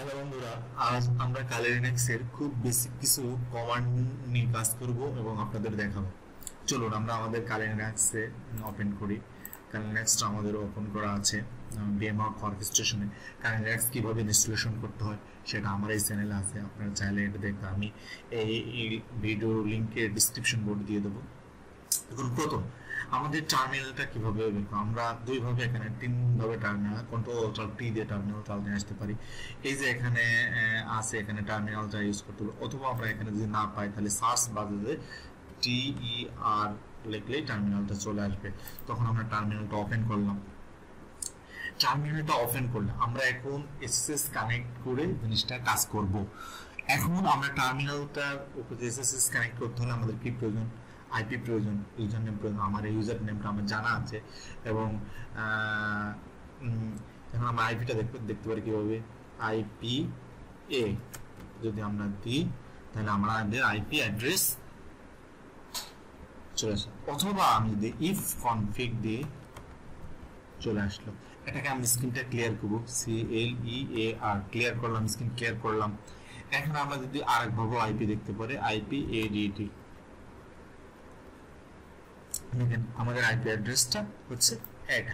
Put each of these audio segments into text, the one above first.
Hello বন্ধুরা, আজ আমরা কালি লিনাক্সের খুব বেসিক কিছু কমান্ড নিয়ে কাজ করব এবং আপনাদের দেখাবো। চলুন আমরা আমাদের কালি লিনাক্সে ওপেন করি। কালি লিনাক্সটা আমাদের ওপেন করা আছে vmware অর্কেস্ট্রেশনে। কালি লিনাক্স কিভাবে ইনস্টলেশন করতে হয় সেটা আমার এই চ্যানেলে আছে, আপনারা চাইলে এটা দেখতে আমি এই ভিডিও লিংকের ডিসক্রিপশন বোর্ড দিয়ে দেবো। এখন প্রথম আমাদের টার্মিনালটা কিভাবে আমরা দুইভাবে এখানে তিনভাবে টার্মিনাল কন্ট্রোল-টি দিয়ে টার্মিনাল চালাতে আসতে পারি। এই যে এখানে আছে, এখানে টার্মিনালটা ইউজ করতে হবে, অথবা আমরা এখানে যদি না পাই তাহলে সার্চ বাজারে TER লিখলেই টার্মিনালটা চলে আসবে। তখন আমরা টার্মিনালটা ওপেন করলাম। টার্মিনালটা ওপেন করলে আমরা এখন এসএসএস কানেক্ট করে জিনিসটা কাজ করব। এখন আমরা টার্মিনালটার উপরে এসএসএস কানেক্ট করতে হলে আমাদের কি প্রয়োজন? আইপি প্রয়োজন, ইউজার নেম প্রয়োজন। আমার এই ইউজার নেমটা আমার জানা আছে এবং এখন আমরা আইপিটা দেখতে পারি কিভাবে। আইপি এ যদি আমরা দিই তাহলে আমাদের আইপি অ্যাড্রেস চলে আসে, অথবা আমি যদি ইফ কনফিগ দিই চলে আসলো। এটাকে আমি স্ক্রিনটা ক্লিয়ার করবো, CLEAR ক্লিয়ার করলাম, স্ক্রিন ক্লিয়ার করলাম। এখন আমরা যদি আরেকভাবে আইপি দেখতে পারি, আইপি ADT, দেখেন আমাদের আইপি অ্যাড্রেসটা হচ্ছে এটা।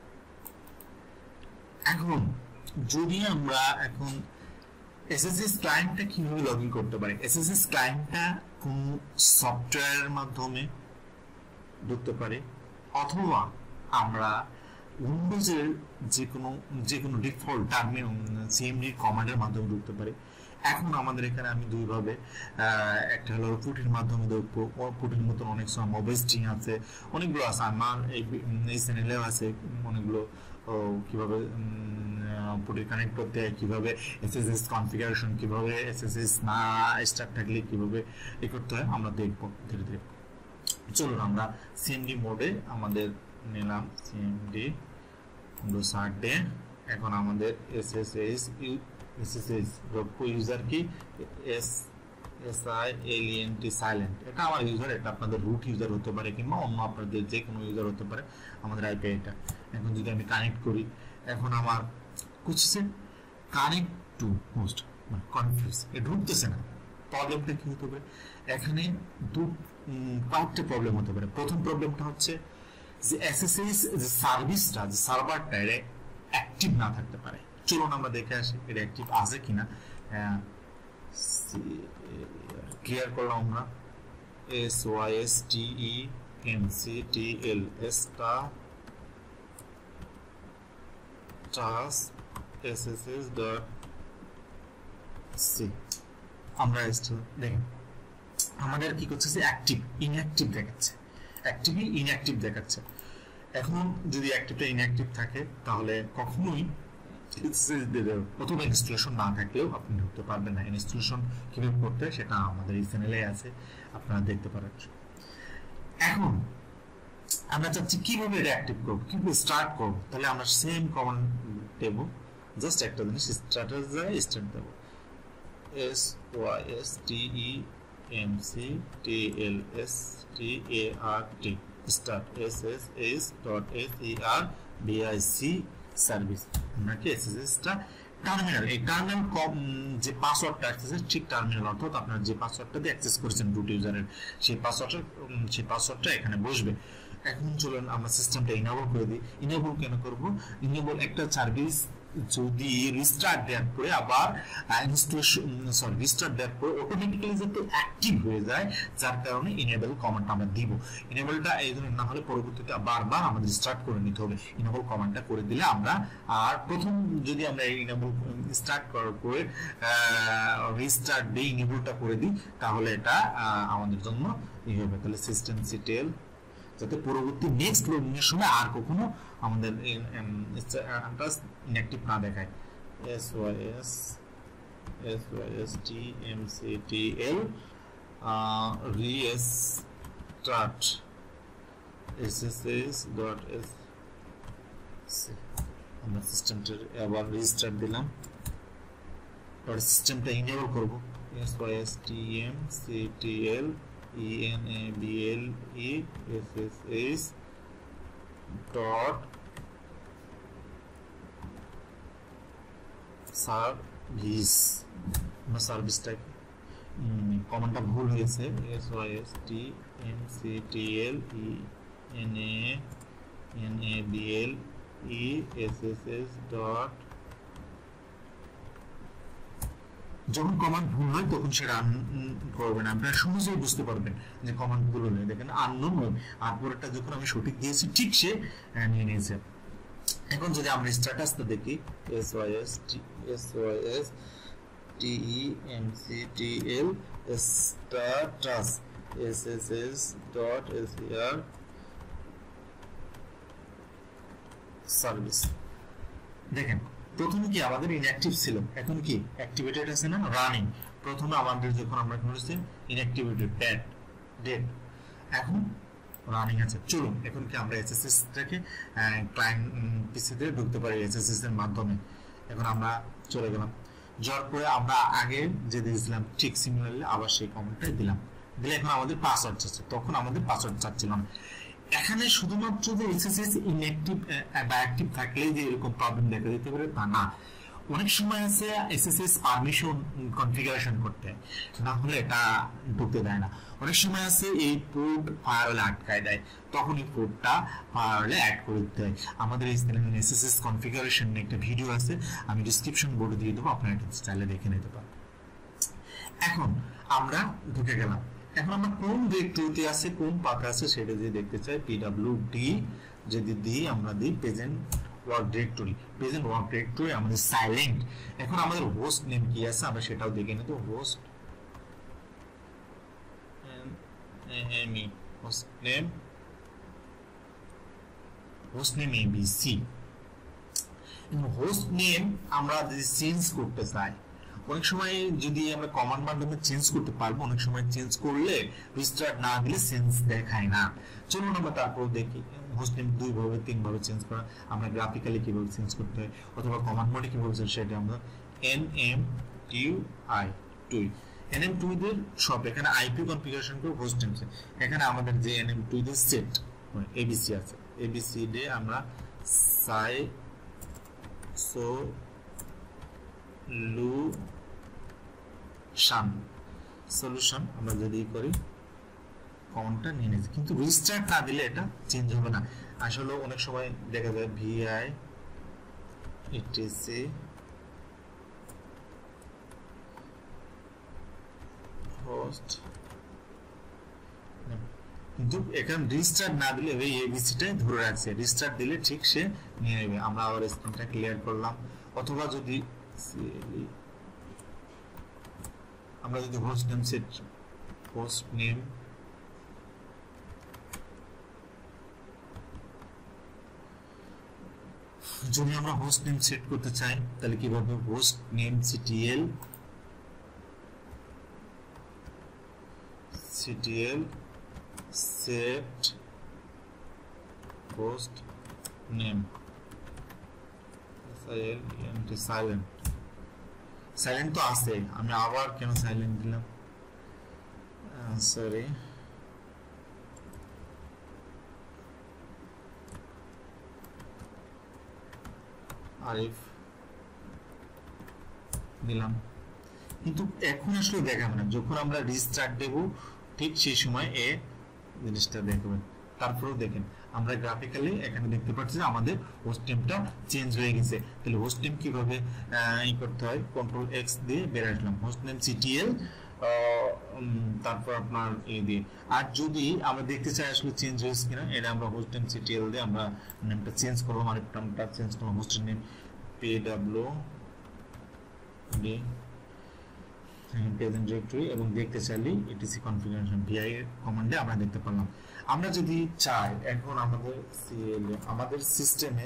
এখন যদি আমরা এখন এসএসএস ক্লায়েন্টটা কিভাবে লগ ইন করতে পারি? এসএসএস ক্লায়েন্টটা কোন সফটওয়্যারের মাধ্যমে ঢুকতে পারে, অথবা আমরা উইন্ডোজের যে কোনো ডিফল্ট টার্মিনাল সিএমডি কমান্ডের মাধ্যমে ঢুকতে পারি। এখন আমাদের এখানে আমি দুইভাবে, একটা হলো পুটির মাধ্যমে দেখবো। পুটির মতন অনেক সময় মোবাইল স্ট্রিং আছে, অনেকগুলো আছে, আমার এই চ্যানেলেও আছে অনেকগুলো। কিভাবে পুটি কানেক্ট করতে হয়, কিভাবে এসএসএস কনফিগারেশন, কিভাবে এসএসএস না স্টার্ট থাকলে কিভাবে এ করতে হয় আমরা দেখবো ধীরে ধীরে। চলুন আমরা সিএমডি মোডে আমাদের নিলাম, সিএমডি সার্ট ডে। এখন আমাদের এসএসএস ইউজার কি SILENT সাইলেন্ট, এটা আমার ইউজার, এটা আপনাদের রুট ইউজার হতে পারে কিংবা অন্য আপনাদের যে কোনো ইউজার হতে পারে। আমাদের আইপি এটা। এখন যদি আমি কানেক্ট করি, এখন আমার কুচছে কানেক্ট টু হোস্ট, মানে কনফিউজ, এটা ঢুকতেছে না। প্রবলেমটা কি হতে পারে? এখানে কয়েকটা প্রবলেম হতে পারে। প্রথম প্রবলেমটা হচ্ছে যে এসএসএস যে সার্ভিসটা, যে সার্ভারটা এটা অ্যাক্টিভ না থাকতে পারে। চলুন আমরা দেখে আসি এটা অ্যাক্টিভ আছে কিনা। ক্লিয়ার করলাম আমরা, SYSTEMCTL SSS.c আমরা দেখেন আমাদের কি করছে, অ্যাক্টিভ ইনঅ্যাক্টিভ দেখাচ্ছে, অ্যাক্টিভই ইনঅ্যাক্টিভ দেখাচ্ছে। এখন যদি অ্যাক্টিভটা ইনঅ্যাক্টিভ থাকে তাহলে কখনোই প্রথমে ইনস্টলেশন না থাকলেও আপনি ঢুকতে পারবেন না। ইনস্টলেশন কিভাবে করতে সেটা আমাদের এই চ্যানেলে আছে, আপনারা দেখতে পারেন। এখন আমরা চাচ্ছি কিভাবে এটা অ্যাক্টিভ করবো, কিভাবে স্টার্ট করবো। তাহলে আমরা সেম কমান্ড দেব, জাস্ট একটা জিনিস স্টার্ট দেবো, SYSTEMCTL start SSS.SERVIC সার্ভিস। আমরা কি এসএসএসটা টার্মিনাল, এই টার্মিনাল যে পাসওয়ার্ডটা আসছে ঠিক টার্মিনাল, অর্থাৎ আপনার যে পাসওয়ার্ডটা দিয়ে অ্যাক্সেস করেছেন রুট ইউজারের সেই পাসওয়ার্ডটা এখানে বসবে। এখন চলুন আমরা সিস্টেমটা ইনেবল করে দিই। ইনেবল কেন করব? ইনেবল একটা সার্ভিস যদি রিস্টার্ট দেওয়ার পরে আবার রিস্টার্ট দেওয়ার পরে অটোমেটিক্যালি যাতে অ্যাক্টিভ হয়ে যায়, যার কারণে ইনেবল কমান্ডটা আমরা দিব। ইনেবলটা এই জন্য না হলে পরবর্তীতে বারবার আমাদের স্টার্ট করে নিতে হবে। ইনেবল কমান্ডটা করে দিলে আমরা, আর প্রথম যদি আমরা ইনেবল স্টার্ট করার পরে রিস্টার্ট দিয়ে ইনেবলটা করে দিই তাহলে এটা আমাদের জন্য ই হবে। তাহলে সিস্টেমসিটেল যাতে পরবর্তী নেক্সট লোডিং এর সময় আর কখনো আমাদের ইনঅ্যাক্টিভ না দেখায়। SYSTMCTL restart SSS.sc আমরা সিস্টেমটা আবার রিস্টার্ট দিলাম, এবার সিস্টেমটা ইনেবল করব। SYSTMCTL ENABLE SSS dot ভিস আমরা সার্ভিসটা কমান্ডটা ভুল হয়েছে hostnamectl যখন কমান্ড ভুল হয় তখন সেটা রান করবেন, আপনারা সহজেই বুঝতে পারবেন যে কমান্ড ভুল হলে। দেখেন আননোন আর পরেরটা যখন আমি সঠিক দিয়েছি ঠিক সে নিয়ে নিয়েছে। এখন যদি আমরা স্ট্যাটাসটা দেখি systemctl status sss.ser সার্ভিস, দেখেন প্রথমে কি আমাদের ইনঅ্যাক্টিভ ছিল, এখন কি অ্যাক্টিভেটেড আছে না, রানিং। প্রথমে আমাদের যখন আমরা করেছি ইনঅ্যাক্টিভেটেড ডেট, এখন রানিং আছে। চলুন এখন কি আমরা এসএসএস থেকে ক্লায়েন্ট পিসিতে ঢুকতে পারি এসএসএস এর মাধ্যমে। এখন আমরা চলে গেলাম, যাওয়ার পরে আমরা আগে যে দিয়েছিলাম ঠিক সিমিলারলি আবার সেই কমেন্টটাই দিলাম, দিলে এখন আমাদের পাসওয়ার্ড চাচ্ছে, তখন আমাদের পাসওয়ার্ড চাচ্ছিল না। এখানে শুধুমাত্র যে এসএসএস ইনঅ্যাক্টিভ বা অ্যাক্টিভ থাকলেই যে এরকম প্রবলেম দেখা দিতে পারে তা না, অনেক সময় আছে এসএসএস পারমিশন কনফিগারেশন করতে, না হলে এটা ঢুকতে দেয় না। অনেক সময় আছে এই পোর্ট ফায়ারওয়ালে আটকায় দেয়, তখন এই পোর্টটা ফায়ারওয়ালে অ্যাড করে দিতে হয়। আমাদের এই এসএসএস কনফিগারেশন নিয়ে একটা ভিডিও আছে, আমি ডিসক্রিপশন বোর্ডে দিয়ে দেবো, আপনারা এটা চাইলে দেখে নিতে পারেন। এখন আমরা ঢুকে গেলাম, এখন আমরা কোন ডিরেক্টরিতে আছে কোন পাতা আছে সেটা যদি দেখতে চাই pwd যদি দিই, আমরা দিই present work directory. Present work directory আমাদের সাইলেন্ট। এখন আমাদের হোস্ট নেম কি আছে আমরা সেটাও দেখে নিতে, host name abc। Host name আমরা যদি চেঞ্জ করতে চাই, অনেক সময় যদি আমরা কমান্ড মাধ্যমে চেঞ্জ করতে পারবো, অনেক সময় চেঞ্জ করলে রিস্টার্ট না দিলে চেঞ্জ দেখায় না। চলুন আমরা তারপর দেখি হোস্ট নেম 2 ভাবে 3 ভাবে চেঞ্জ করা, আমরা গ্রাফিক্যালি কিভাবে চেঞ্জ করতে হয় অথবা কমান্ড মোডে কিভাবে সেটা আমরা nmtui দের সব এখানে আইপি কনফিগারেশন করে হোস্ট নেম। এখানে আমাদের যে nmtui দের সেট abc আছে, abc ডে আমরা সলিউশন আমরা যদি করি কমান্ডটা নিয়ে নিয়েছি, কিন্তু রিস্টার্ট না দিলে এটা চেঞ্জ হবে না। আসলে অনেক সময় দেখা যায় vi etc হোস্ট, কিন্তু এখানে রিস্টার্ট না দিলে এই এবিসিটাই ধরে রাখছে, রিস্টার্ট দিলে ঠিক সে নিয়ে নেবে। আমরা আবার স্ক্রিনটা ক্লিয়ার করলাম, অথবা যদি আমরা যদি হোস্ট নেম যদি আমরা হোস্ট নেম সেট করতে চাই তাহলে কিভাবে host name ctl set host name silent তো আছে, আমি আবার কেন সাইলেন্ট দিলাম, সরি আরিফ দিলাম, কিন্তু এখন আসলে দেখাবে না। যখন আমরা রিস্টার্ট দেব ঠিক সেই সময় এ জিনিসটা দেখবেন। তারপরেও দেখেন আমরা গ্রাফিক্যালি এখানে দেখতে পাচ্ছি যে আমাদের হোস্ট নেমটা চেঞ্জ হয়ে গেছে। তাহলে হোস্ট নেম কিভাবে ই করতে হয়, কন্ট্রোল এক্স দিয়ে বের আসলাম, হোস্ট নেম ctl তারপর আপনার এ দিয়ে। আর যদি আমরা দেখতে চাই আসলে চেঞ্জ হয়েছে কিনা, এটা আমরা হোস্ট নেম ctl দিয়ে আমরা নেমটা চেঞ্জ করলাম, আর নামটা চেঞ্জ করলাম host name pwd present directory, এবং দেখতে চাইলে etc কনফিগারেশন vi কমান্ডে আমরা দেখতে পারলাম। আমরা যদি চাই এখন আমাদের সিস্টেমে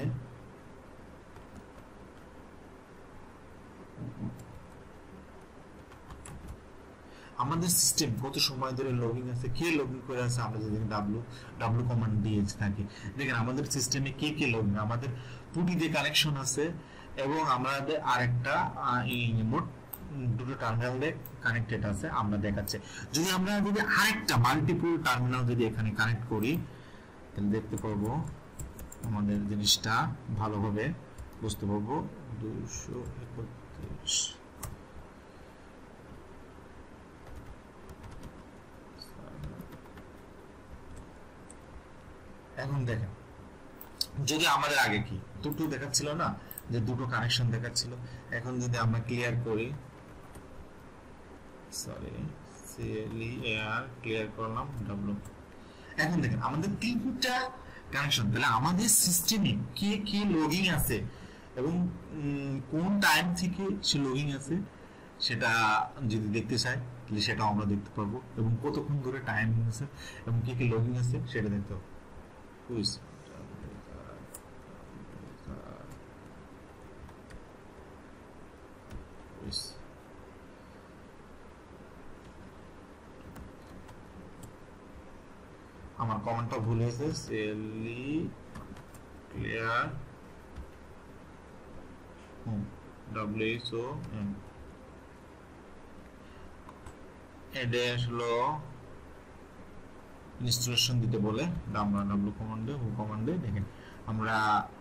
আমাদের সিস্টেম কত সময় ধরে লগইন আছে, কে লগইন করে আছে, আমরা যদি w কমান্ড দিয়ে থাকি, দেখেন আমাদের সিস্টেমে কে কে লগইন, আমাদের 2D দিয়ে কানেকশন আছে এবং আমাদের আরেকটা মোট দুটো টার্মিনাল দিয়ে কানেক্টেড আছে আমরা দেখাচ্ছে। যদি আমরা আরেকটা মাল্টিপল টার্মিনাল যদি এখানে কানেক্ট করি তাহলে দেখতে পারবো আমাদের জিনিসটা ভালোভাবে বুঝতে পারবো। 231 এখন দেখেন যদি আমাদের আগে কি দুটো দেখাচ্ছিল না, যে দুটো কানেকশন দেখাচ্ছিল, এখন যদি আমরা ক্লিয়ার করি, সরি ক্লিয়ার করলাম ডাব্লিউ, এখন দেখেন আমাদের তিনটা কানেকশন। তাহলে আমাদের সিস্টেমে কে কে লগইন আছে এবং কোন টাইম থেকে সে লগইন আছে সেটা যদি দেখতে চাই তাহলে সেটাও আমরা দেখতে পারবো, এবং কতক্ষণ ধরে টাইম আছে এবং কে কে লগইন আছে সেটা দেখতে পাবো। আমার কমেন্টটা ভুল হয়েছে, সেলি ক্লিয়ার whoam এটা আসলে ইনস্টলেশন দিতে বলে আমরা w কমান্ডে দেখেন আমরা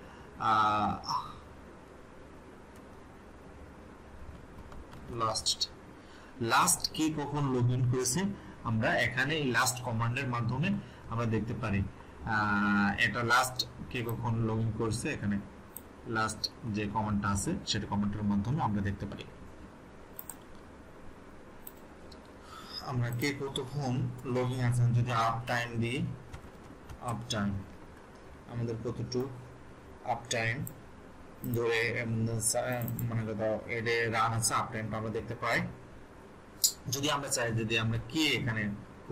লাস্ট কে কখন লগইন করেছে আমরা এখানে এই লাস্ট কমান্ডের মাধ্যমে আমরা দেখতে পারি। এটা লাস্ট কে কখন লগইন করছে, এখানে লাস্ট যে কমান্ডটা আছে সেটা কমান্ডের মাধ্যমে আমরা দেখতে পারি আমরা কে কতক্ষণ লগইন আছেন। যদি আপ টাইম দিই, আপ টাইম আমাদের কতটুকু আপ টাইম ধরে মানে কথা এডে রান আছে, আপ টাইমটা আমরা দেখতে পাই। যদি আমরা চাই, যদি আমরা কে এখানে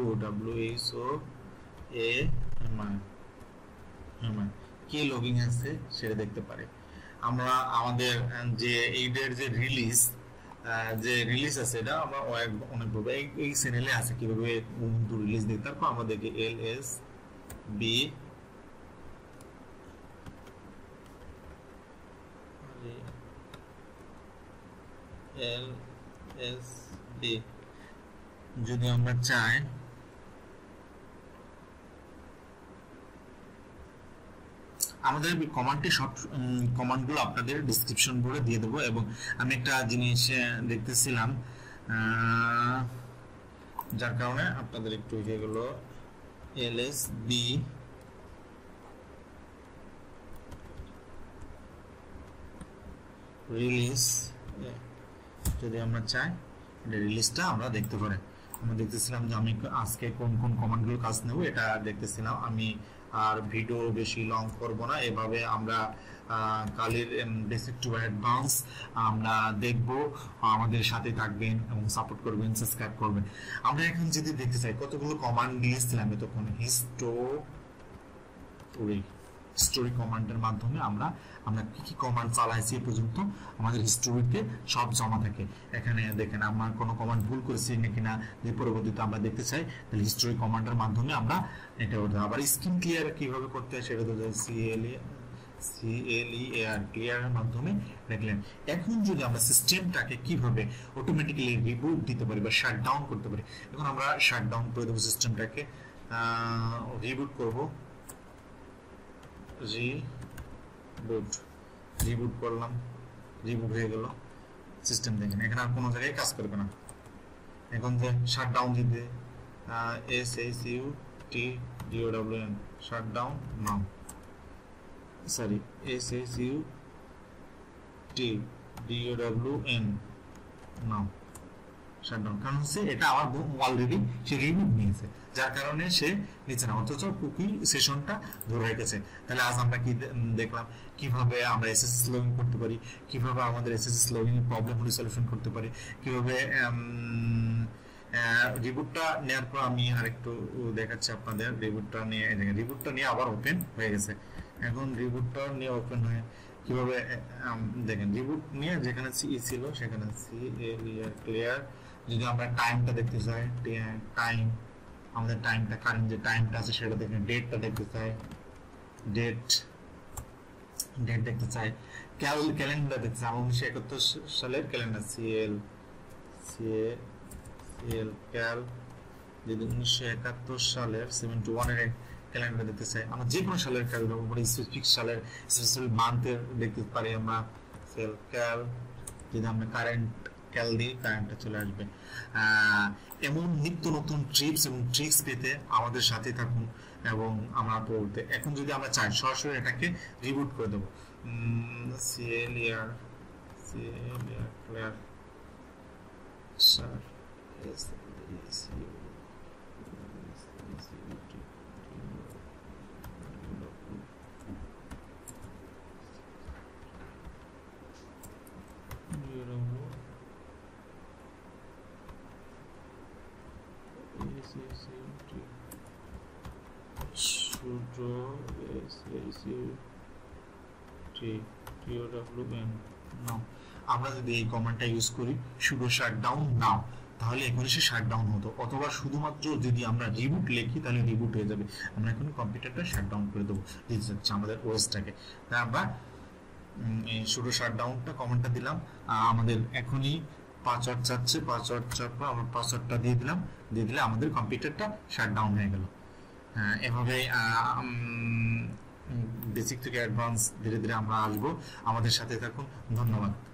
কে লগইন আছে সেটা দেখতে পারি। আমরা আমাদের যে এইডের যে রিলিজ আছে এটা আমরা অনেকভাবে এই চ্যানেলে আছে কিভাবে উবুন্টু রিলিজ দিই। তারপর আমাদেরকে LSB যদি আমরা চাই, আমাদের কমান্ডটি সব কমান্ডগুলো আপনাদের ডেসক্রিপশন বোর্ডে দিয়ে দেবো। এবং আমি একটা জিনিস দেখতেছিলাম যার কারণে আপনাদের একটু এগুলো LSB রিলিজ যদি আমরা চাই রিলিজটা আমরা দেখতে পারি। আমরা দেখতেছিলাম যে আমি আজকে কোন কোন কমান্ডগুলো কাজ নেব এটা দেখতেছিলাম। আমি আর ভিডিও বেশি লং করব না, এভাবে আমরা কালের বেসিক টু অ্যাডভান্স আমরা দেখব। আমাদের সাথে থাকবেন এবং সাপোর্ট করবেন, সাবস্ক্রাইব করবেন। আমরা এখন যদি দেখতে চাই কতগুলো কমান্ড দিয়েছিলাম তখন হিস্টোরি কমান্ডের মাধ্যমে আমরা কি কি কমান্ড চালাইছি এ পর্যন্ত আমাদের হিস্টোরিতে সব জমা থাকে। এখানে দেখেন আমার কোনো কমান্ড ভুল করেছি নাকিনা যে পরবর্তীতে আমরা দেখতে চাই, তাহলে হিস্টোরি কমান্ডের মাধ্যমে আমরা এটা করতে। আবার স্ক্রিন ক্লিয়ার কিভাবে করতে হয় সেটা তো CLEAR ক্লিয়ারের মাধ্যমে দেখলেন। এখন যদি আমরা সিস্টেমটাকে কিভাবে অটোমেটিক্যালি রিবুট দিতে পারি বা শাটডাউন করতে পারি, এখন আমরা শাটডাউন করে দেবো সিস্টেমটাকে, রিবুট করব। রিবুট করলাম, রিবুট হয়ে গেল সিস্টেম। দেখেন এখানে আর কোনো জায়গায় কাজ করবে না। এখন যে শাটডাউন দিতে SHUTDOWN shutdown now, sorry SHUTDOWN now shutdown. কারণ হচ্ছে এটা আমার অলরেডি সে রিবুট নিয়েছে, যার কারণে সে নিচ্ছে না, অথচ কুকি সেশনটা ধরে রেখেছে। তাহলে আজ আমরা কি দেখলাম, কিভাবে আমরা SSH লগইন করতে পারি, কিভাবে আমাদের SSH লগইন প্রবলেম হলে সলিউশন করতে পারি, কিভাবে রিবুটটা নেওয়ার পর আমি আরেকটু দেখাচ্ছি আপনাদের। রিবুটটা নিয়ে আবার ওপেন হয়ে গেছে। এখন রিবুটটা নিয়ে ওপেন হয়ে কিভাবে দেখেন, রিবুট নিয়ে যেখানে ছিল সেখানে ক্লিয়ার। যদি আমরা টাইমটা দেখতে চাই, টাইম আমাদের টাইমটা কারেন্ট যে টাইমটা আছে সেটা দেখেন, ডেটটা দেখতে চাই, ডেট দেখতে চাই, ক্যালেন্ডার দেখতে চাই। 1971 সালের ক্যালেন্ডার ক্যাল। যদি 1971 সালের 71 এর ক্যালেন্ডার দেখতে চাই, আমরা যে কোনো সালের ক্যালেন্ডার স্পেসিফিক সালের স্পেশাল মান্থের দেখতে পারি আমরা ক্যাল। যদি আমরা কারেন্ট ক্যাল দিয়ে কারেন্টটা চলে আসবে। এমন নিত্য নতুন টিপস এবং ট্রিক্স পেতে আমাদের সাথে থাকুন এবং আমরা পড়তে। এখন যদি আমরা চাই সরাসরি এটাকে রিবুট করে দেবো, ক্লিয়ার স্যার আমরা যদি এই কমান্ডটা ইউজ করি সুডো শাটডাউন নাও, তাহলে এখন সে শাটডাউন হতো, অথবা শুধুমাত্র যদি আমরা রিবুট লিখি তাহলে রিবুট হয়ে যাবে। আমরা এখন কম্পিউটারটা শাটডাউন করে দেবো, হচ্ছে আমাদের ওএসটাকে। তাই আমরা সুডো শাটডাউনটা কমান্ডটা দিলাম, আমাদের এখনই পাসওয়ার্ড চাচ্ছে, পাসওয়ার্ড চাপা আমরা পাসওয়ার্ডটা দিয়ে দিলে আমাদের কম্পিউটারটা শাটডাউন হয়ে গেল। এভাবে বেসিক থেকে অ্যাডভান্স ধীরে ধীরে আমরা আসবো। আমাদের সাথে থাকুন, ধন্যবাদ।